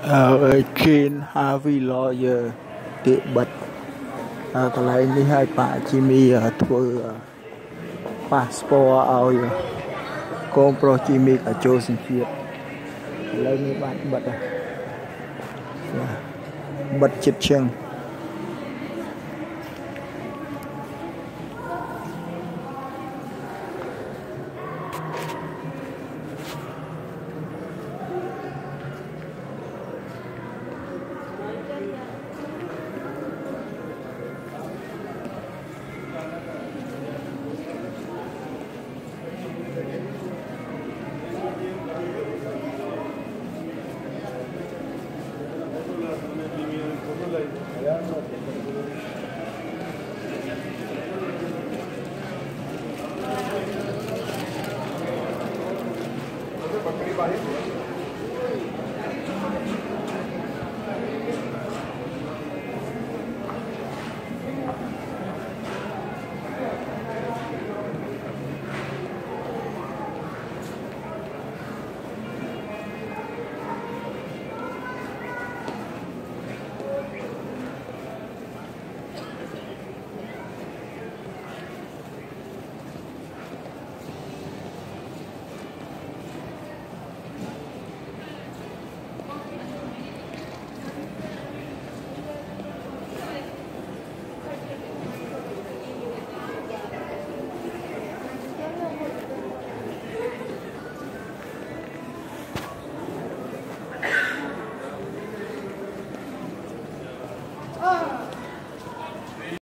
trên Harvey Lawyer tự bật còn lại đi hai bà chỉ mi thua passport ao con pro chỉ mi cả châu sinh việt lấy mấy bạn bật bật chết chân बकरी